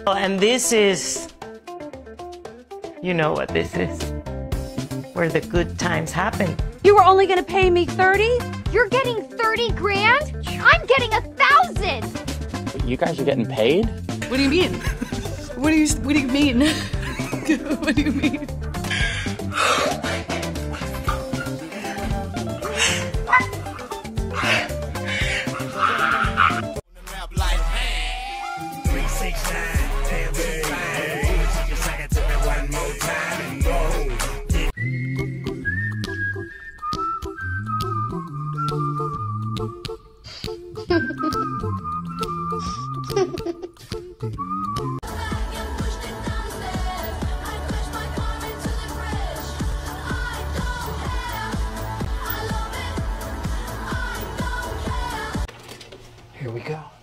And this is, you know what this is, where the good times happen. You were only gonna pay me 30? You're getting 30 grand? I'm getting 1,000! You guys are getting paid? What do you mean? What do you mean? What do you mean? Here we go.